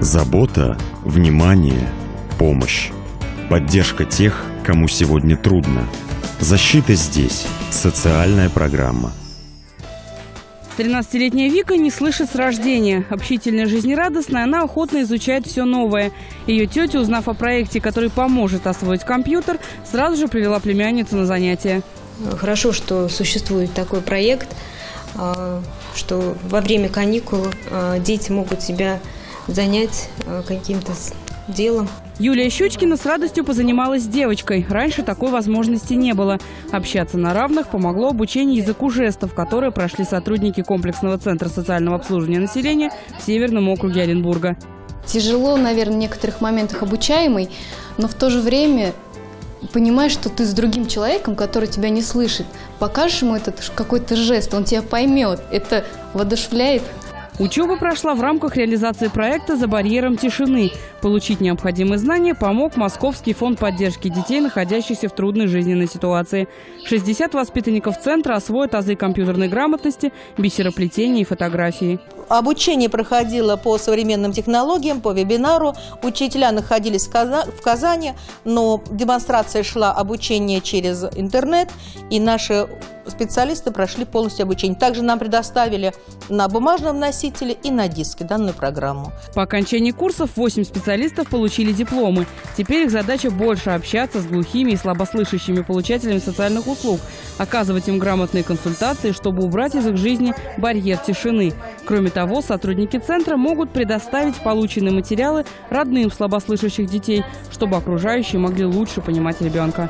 Забота, внимание, помощь. Поддержка тех, кому сегодня трудно. Защита здесь. Социальная программа. 13-летняя Вика не слышит с рождения. Общительная, жизнерадостная, она охотно изучает все новое. Ее тетя, узнав о проекте, который поможет освоить компьютер, сразу же привела племянницу на занятия. Хорошо, что существует такой проект, что во время каникул дети могут себя занять каким-то делом. Юлия Щучкина с радостью позанималась с девочкой. Раньше такой возможности не было. Общаться на равных помогло обучение языку жестов, которое прошли сотрудники комплексного центра социального обслуживания населения в Северном округе Оренбурга. Тяжело, наверное, в некоторых моментах обучаемый, но в то же время понимаешь, что ты с другим человеком, который тебя не слышит. Покажешь ему этот какой-то жест, он тебя поймет. Это воодушевляет. Учеба прошла в рамках реализации проекта «За барьером тишины». Получить необходимые знания помог Московский фонд поддержки детей, находящихся в трудной жизненной ситуации. 60 воспитанников центра освоят азы компьютерной грамотности, бисероплетения и фотографии. Обучение проходило по современным технологиям, по вебинару. Учителя находились в Казани, но демонстрация шла обучение через интернет, и наши специалисты прошли полностью обучение. Также нам предоставили на бумажном носителе и на диске данную программу. По окончании курсов 8 специалистов получили дипломы. Теперь их задача больше общаться с глухими и слабослышащими получателями социальных услуг, оказывать им грамотные консультации, чтобы убрать из их жизни барьер тишины. Кроме того, сотрудники центра могут предоставить полученные материалы родным слабослышащих детей, чтобы окружающие могли лучше понимать ребенка.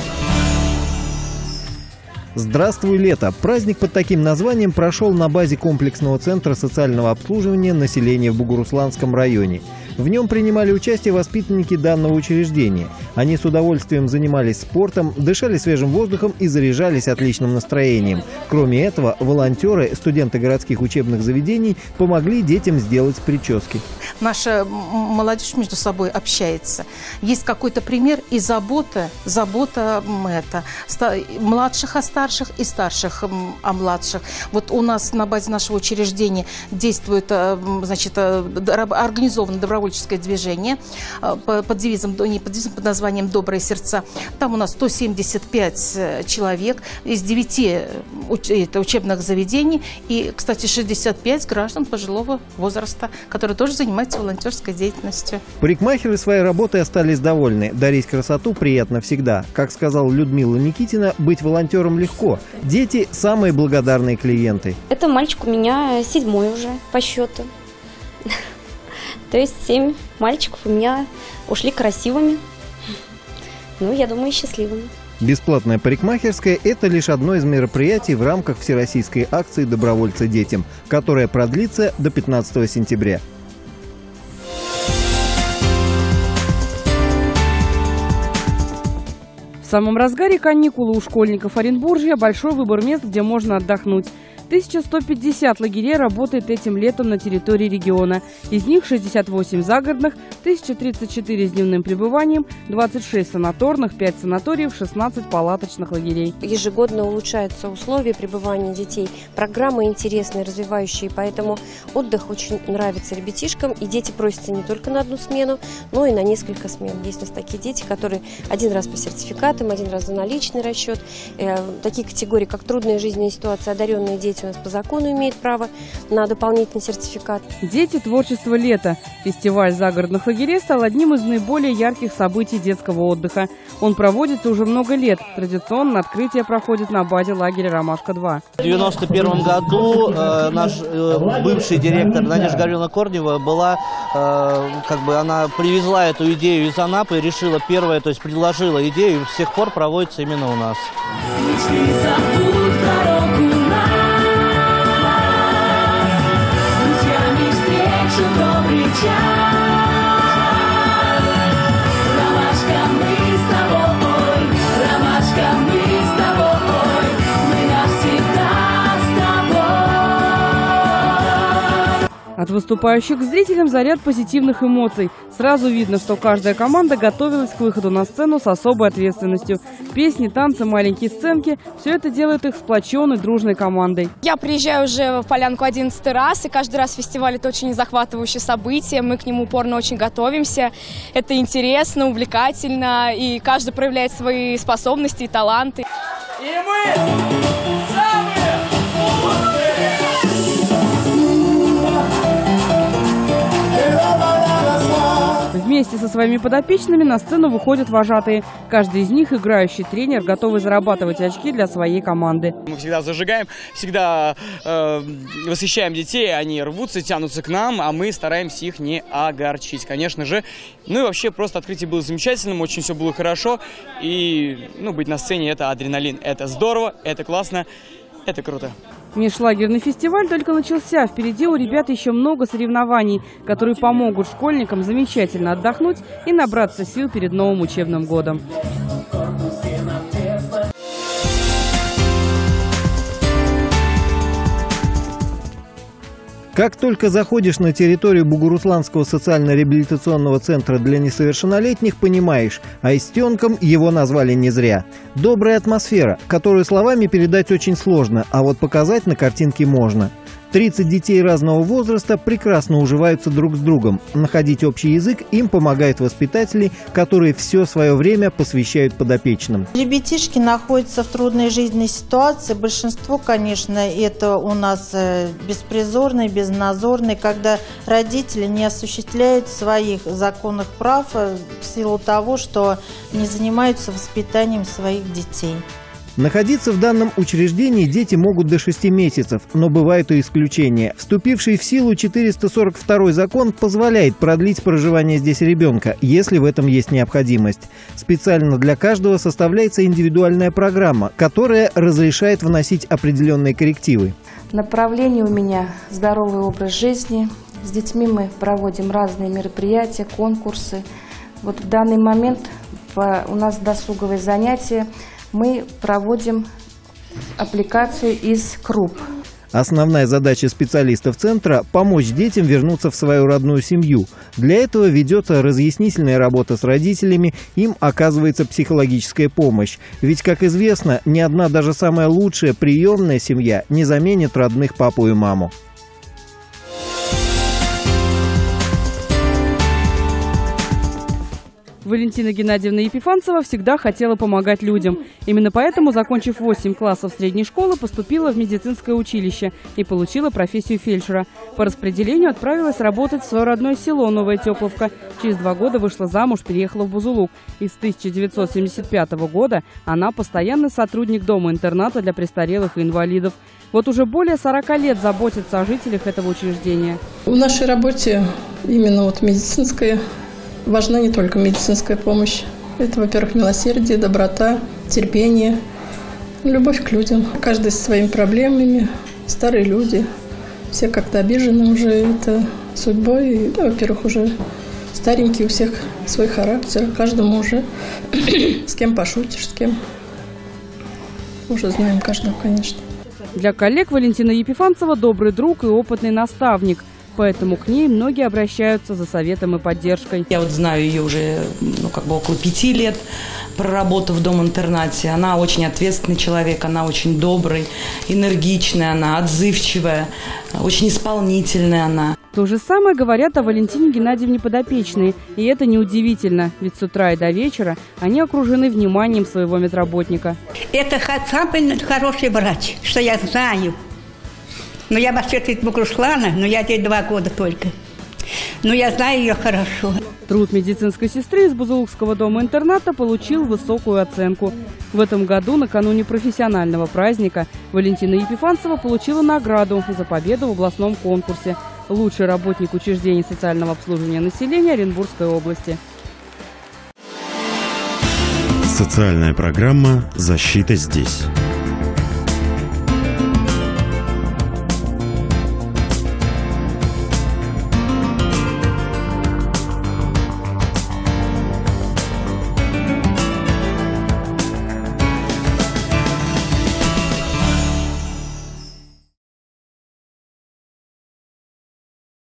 Здравствуй, лето! Праздник под таким названием прошел на базе комплексного центра социального обслуживания населения в Бугурусланском районе. В нем принимали участие воспитанники данного учреждения. Они с удовольствием занимались спортом, дышали свежим воздухом и заряжались отличным настроением. Кроме этого, волонтеры, студенты городских учебных заведений помогли детям сделать прически. Наша молодежь между собой общается. Есть какой-то пример и забота младших о старших и старших о младших. Вот у нас на базе нашего учреждения действует, организованное добровольческое движение под девизом, под названием «Добрые сердца». Там у нас 175 человек из 9 учебных заведений и, кстати, 65 граждан пожилого возраста, которые тоже занимаются волонтерской деятельностью. Парикмахеры своей работой остались довольны. Дарить красоту приятно всегда. Как сказала Людмила Никитина, быть волонтером легко. Дети – самые благодарные клиенты. Это мальчик у меня 7-й уже по счету. То есть 7 мальчиков у меня ушли красивыми. Ну, я думаю, счастливыми. Бесплатная парикмахерская – это лишь одно из мероприятий в рамках всероссийской акции «Добровольцы детям», которая продлится до 15 сентября. В самом разгаре каникулы у школьников Оренбуржья большой выбор мест, где можно отдохнуть. 1150 лагерей работает этим летом на территории региона. Из них 68 загородных, 1034 с дневным пребыванием, 26 санаторных, 5 санаториев, 16 палаточных лагерей. Ежегодно улучшаются условия пребывания детей. Программы интересные, развивающие, поэтому отдых очень нравится ребятишкам. И дети просятся не только на одну смену, но и на несколько смен. Есть у нас такие дети, которые один раз по сертификатам, один раз за наличный расчет. Такие категории, как трудная жизненная ситуация, одаренные дети у нас по закону имеют право на дополнительный сертификат. Дети, творчество, лето. Фестиваль загородных лагерей стал одним из наиболее ярких событий детского отдыха. Он проводится уже много лет. Традиционно открытие проходит на базе лагеря «Ромашка-2». В 1991 году наш бывший директор Надежда Гавриловна Корнева была, она привезла эту идею из Анапы и решила первое, то есть предложила идею, с тех пор проводится именно у нас. От выступающих к зрителям заряд позитивных эмоций. Сразу видно, что каждая команда готовилась к выходу на сцену с особой ответственностью. Песни, танцы, маленькие сценки – все это делает их сплоченной, дружной командой. Я приезжаю уже в Полянку 11-й раз, и каждый раз фестиваль – это очень захватывающее событие. Мы к нему упорно очень готовимся. Это интересно, увлекательно, и каждый проявляет свои способности и таланты. И мы самые лучшие! Вместе со своими подопечными на сцену выходят вожатые. Каждый из них играющий тренер, готовый зарабатывать очки для своей команды. Мы всегда зажигаем, всегда восхищаем детей, они рвутся, тянутся к нам, а мы стараемся их не огорчить, конечно же. Ну и вообще просто открытие было замечательным, очень все было хорошо. И быть на сцене – это адреналин, это здорово, это классно, это круто. Межлагерный фестиваль только начался. Впереди у ребят еще много соревнований, которые помогут школьникам замечательно отдохнуть и набраться сил перед новым учебным годом. Как только заходишь на территорию Бугурусланского социально-реабилитационного центра для несовершеннолетних, понимаешь, аистенком его назвали не зря. Добрая атмосфера, которую словами передать очень сложно, а вот показать на картинке можно. 30 детей разного возраста прекрасно уживаются друг с другом. Находить общий язык им помогают воспитатели, которые все свое время посвящают подопечным. Ребятишки находятся в трудной жизненной ситуации. Большинство, конечно, это у нас беспризорные, безнадзорные, когда родители не осуществляют своих законных прав в силу того, что не занимаются воспитанием своих детей. Находиться в данном учреждении дети могут до 6 месяцев, но бывают и исключения. Вступивший в силу 442 закон позволяет продлить проживание здесь ребенка, если в этом есть необходимость. Специально для каждого составляется индивидуальная программа, которая разрешает вносить определенные коррективы. Направление у меня – здоровый образ жизни. С детьми мы проводим разные мероприятия, конкурсы. Вот в данный момент у нас досуговые занятия. Мы проводим аппликацию из круп. Основная задача специалистов центра – помочь детям вернуться в свою родную семью. Для этого ведется разъяснительная работа с родителями, им оказывается психологическая помощь. Ведь, как известно, ни одна даже самая лучшая приемная семья не заменит родных папу и маму. Валентина Геннадьевна Епифанцева всегда хотела помогать людям. Именно поэтому, закончив 8 классов средней школы, поступила в медицинское училище и получила профессию фельдшера. По распределению отправилась работать в свое родное село Новая Тепловка. Через 2 года вышла замуж, переехала в Бузулук. И с 1975 года она постоянный сотрудник дома-интерната для престарелых и инвалидов. Вот уже более 40 лет заботится о жителях этого учреждения. В нашей работе именно медицинская важна не только медицинская помощь. Это, во-первых, милосердие, доброта, терпение, любовь к людям. Каждый со своими проблемами, старые люди, все как-то обижены уже это судьбой. И, во-первых, уже старенькие, у всех свой характер, каждому уже с кем пошутишь, с кем. Уже знаем каждого, конечно. Для коллег Валентина Епифанцева добрый друг и опытный наставник. Поэтому к ней многие обращаются за советом и поддержкой. Я знаю ее уже около 5 лет, проработав в дом-интернате. Она очень ответственный человек, она очень добрый, энергичная, она отзывчивая, очень исполнительная она. То же самое говорят о Валентине Геннадьевне подопечные. И это неудивительно, ведь с утра и до вечера они окружены вниманием своего медработника. Это самый хороший врач, что я знаю. Но я вообще-то из Бугуруслана, но я здесь 2 года только. Но я знаю ее хорошо. Труд медицинской сестры из Бузулукского дома-интерната получил высокую оценку. В этом году, накануне профессионального праздника, Валентина Епифанцева получила награду за победу в областном конкурсе «Лучший работник учреждений социального обслуживания населения Оренбургской области». Социальная программа «Защита здесь».